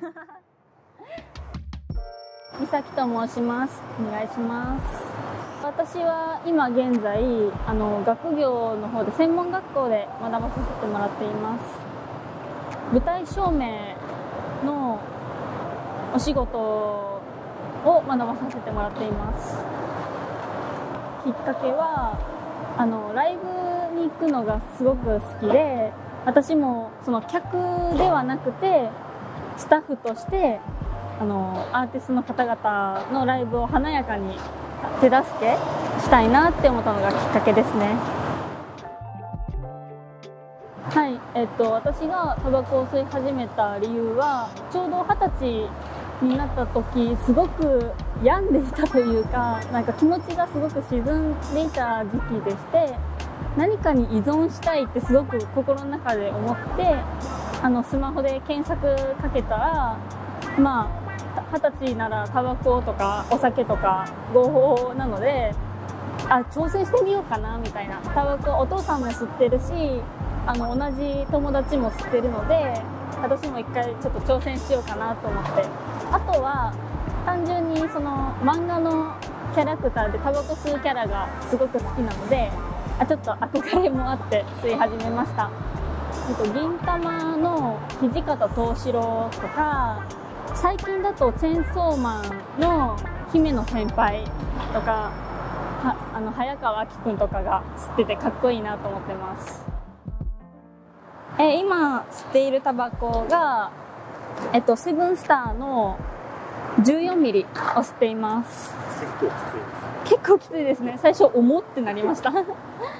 美咲と申します。お願いします。私は今現在学業の方で専門学校で学ばさせてもらっています。舞台照明のお仕事を学ばさせてもらっています。きっかけはライブに行くのがすごく好きで、私もその客ではなくてスタッフとしてアーティストの方々のライブを華やかに手助けしたいなって思ったのがきっかけですね。はい、私がタバコを吸い始めた理由は、ちょうど20歳になった時、すごく病んでいたというか、なんか気持ちがすごく沈んでいた時期でして、何かに依存したいってすごく心の中で思って、スマホで検索かけたら、まあ20歳ならタバコとかお酒とか合法なので、挑戦してみようかなみたいな。タバコお父さんも吸ってるし、同じ友達も吸ってるので、私も一回ちょっと挑戦しようかなと思って。あとは単純にその漫画のキャラクターでタバコ吸うキャラがすごく好きなので、ちょっと憧れもあって吸い始めました。銀魂の土方歳四郎とか、最近だとチェーンソーマンの姫野先輩とか、早川あきくんとかが吸っててかっこいいなと思ってます。今吸っているタバコが、セブンスターの14ミリを吸っています。結構きついですね。最初重ってなりました。タバコ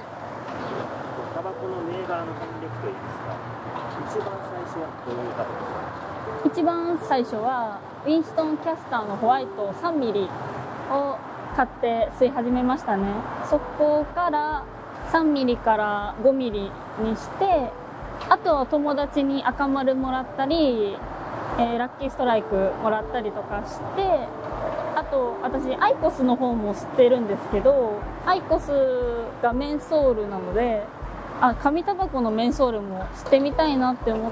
の銘柄の戦略といいますか、一番最初はどういうタバコですか？ 一番最初はウィンストンキャスターのホワイト3ミリを買って吸い始めましたね。そこから3ミリから5ミリにして、あとは友達に赤丸もらったり、ラッキーストライクもらったりとかして、あと私アイコスの方も吸ってるんですけど、アイコスがメンソールなので、紙タバコのメンソールも吸ってみたいなって思って、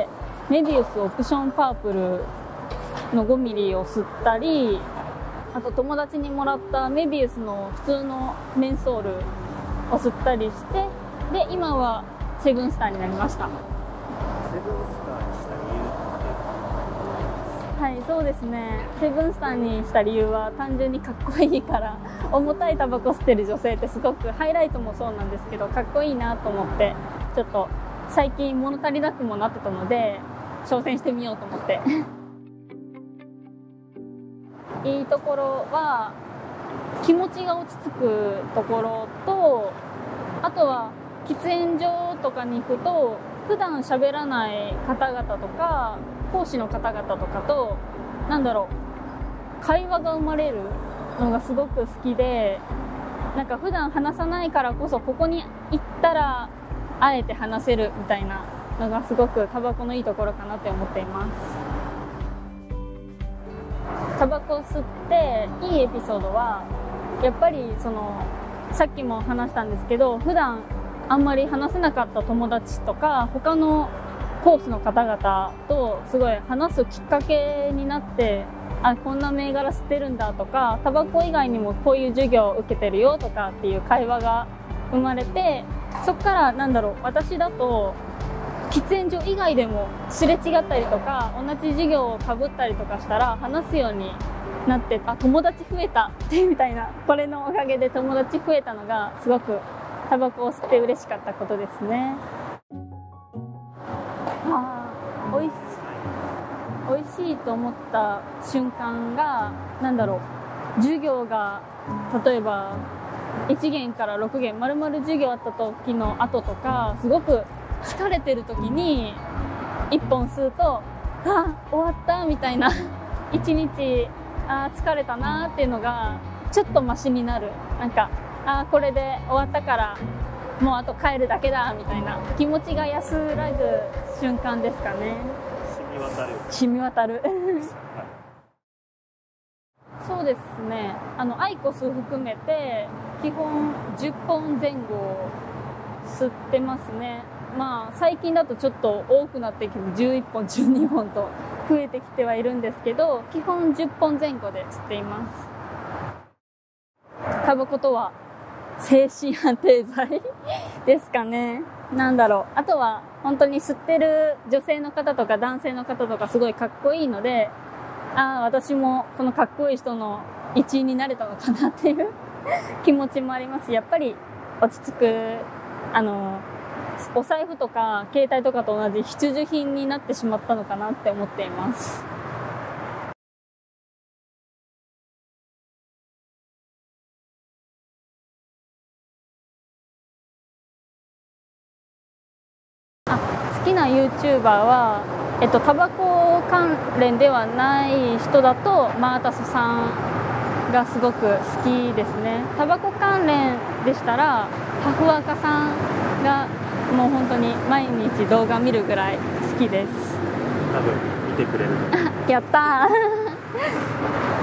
メビウスオプションパープルの5ミリを吸ったり、あと友達にもらったメビウスの普通のメンソールを吸ったりして、で今はセブンスターになりました。 セブンスターにした理由って？ はい、そうですね。セブンスターにした理由は単純にかっこいいから。重たいタバコ吸ってる女性ってすごく、ハイライトもそうなんですけど、かっこいいなと思って、ちょっと最近物足りなくもなってたので挑戦してみようと思っていいところは気持ちが落ち着くところと、あとは喫煙所とかに行くと普段喋らない方々とか講師の方々とかと会話が生まれるのがすごく好きで、なんか普段話さないからこそここに行ったらあえて話せるみたいなのがすごくタバコのいいところかなって思っています。タバコを吸っていいエピソードはやっぱりさっきも話したんですけど、普段あんまり話せなかった友達とか他のコースの方々とすごい話すきっかけになって、こんな銘柄吸ってるんだとか、タバコ以外にもこういう授業を受けてるよとかっていう会話が生まれて、そこから私だと喫煙所以外でもすれ違ったりとか同じ授業をかぶったりとかしたら話すようになって、友達増えたみたいな、これのおかげで友達増えたのがすごくタバコを吸って嬉しかったことですね。美味しいと思った瞬間が授業が例えば1限から6限丸々授業あった時の後とか、すごく疲れてる時に1本吸うと終わったみたいな1日疲れたなっていうのがちょっとマシになる、これで終わったからもうあと帰るだけだみたいな気持ちが安らぐ瞬間ですかね。染み渡るそうですね。アイコス含めて基本10本前後吸ってますね。最近だとちょっと多くなってきて11本12本と増えてきてはいるんですけど、基本10本前後で吸っています。タバコとは精神安定剤ですかね。なんだろう。あとは本当に吸ってる女性の方とか男性の方とかすごいかっこいいので、私もこのかっこいい人の一員になれたのかなっていう気持ちもありますし、やっぱり落ち着く、お財布とか携帯とかと同じ必需品になってしまったのかなって思っています。好きな YouTuber は、タバコ関連ではない人だとマータスさんがすごく好きですね。タバコ関連でしたらハフワカさんがもう本当に毎日動画見るぐらい好きです。 多分見てくれるやったー